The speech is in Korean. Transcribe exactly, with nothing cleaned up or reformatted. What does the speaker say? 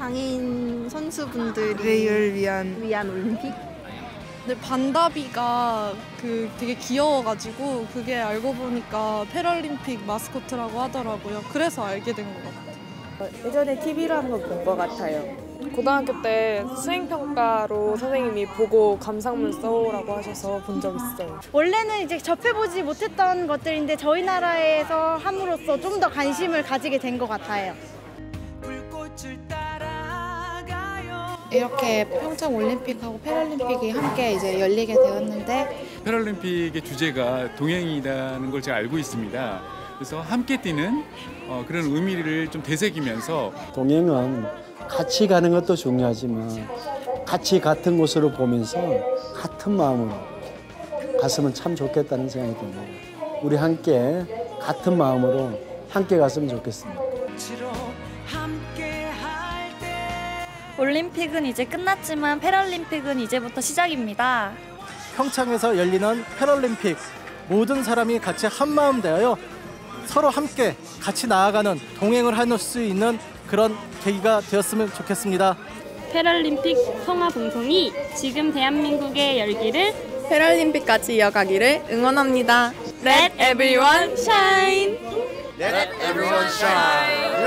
장애인 선수분들을 위한 위한 올림픽? 근데 반다비가 그 되게 귀여워가지고 그게 알고 보니까 패럴림픽 마스코트라고 하더라고요. 그래서 알게 된 것 같아요. 예전에 티비로 하는 걸 본 것 같아요. 고등학교 때 수행평가로 선생님이 보고 감상문 써오라고 하셔서 본 적 있어요. 원래는 이제 접해보지 못했던 것들인데 저희 나라에서 함으로써 좀 더 관심을 가지게 된 것 같아요. 이렇게 평창 올림픽하고 패럴림픽이 함께 이제 열리게 되었는데 패럴림픽의 주제가 동행이라는 걸 제가 알고 있습니다. 그래서 함께 뛰는 어, 그런 의미를 좀 되새기면서 동행은 같이 가는 것도 중요하지만 같이 같은 곳으로 보면서 같은 마음으로 갔으면 참 좋겠다는 생각이 듭니다. 우리 함께 같은 마음으로 함께 갔으면 좋겠습니다. 올림픽은 이제 끝났지만 패럴림픽은 이제부터 시작입니다. 평창에서 열리는 패럴림픽, 모든 사람이 같이 한마음 되어 서로 함께 같이 나아가는 동행을 할 수 있는 그런 계기가 되었으면 좋겠습니다. 패럴림픽 평화봉송이 지금 대한민국의 열기를 패럴림픽까지 이어가기를 응원합니다. Let everyone shine! Let everyone shine!